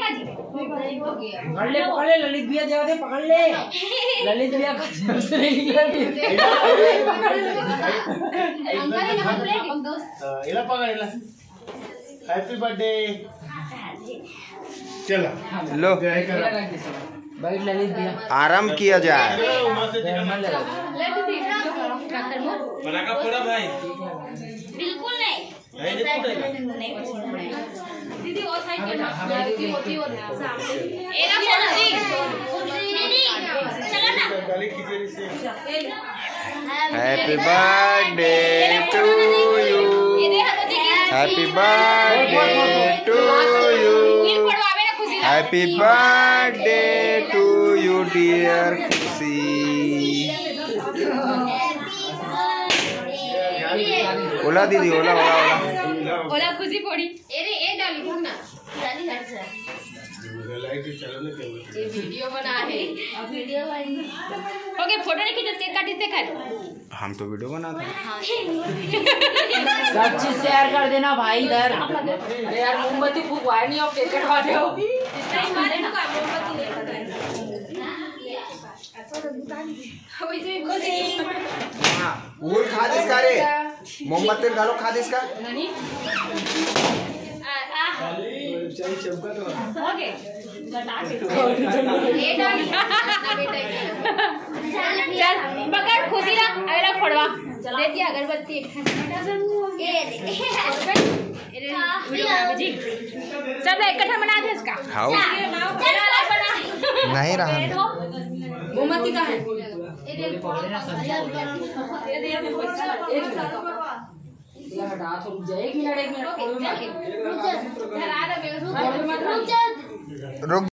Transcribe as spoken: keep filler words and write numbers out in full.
पकड़ ले पकड़ ले ललित भैया जाओ दे पकड़ ले ललित भैया का दूसरे निकला इला पकड़ इला हैप्पी बर्थडे चलो लो भाई ललित भैया आराम किया जाए। बना का पूरा भाई बिल्कुल नहीं दीदी और साइड पे होती होती और सामने एरा खुशी दीदी चलो ना गाली खिचड़ी से happy birthday to you happy birthday to you happy birthday to you dear Khushi. ओला दीदी ओला ओला ओला ओला खुशी पड़ी अरे ए डाली भगना डाली हट से लाइट चलो ना ये वीडियो बना है वीडियो बनी ओके फोटो नहीं खींचो केक काटी से कर हम तो वीडियो बनाते हैं। सब चीज शेयर कर देना भाई इधर यार मोमबत्ती फूकवाए नहीं और केक कटवा दो टाइम मारे ना मोमबत्ती नहीं हाँ वो खा दिसका रे मोमबत्ती डालो खा दिसका नहीं चाय चमका तो ओके ये डाली चल पकड़ खुशी ना अगला फोड़वा देती अगरबत्ती ये जी सब इकट्ठा बना दे इसका खाओ नहीं रहा मोमबत्ती का है हटा तो रुक जाए एक मिनट एक मिनट रुक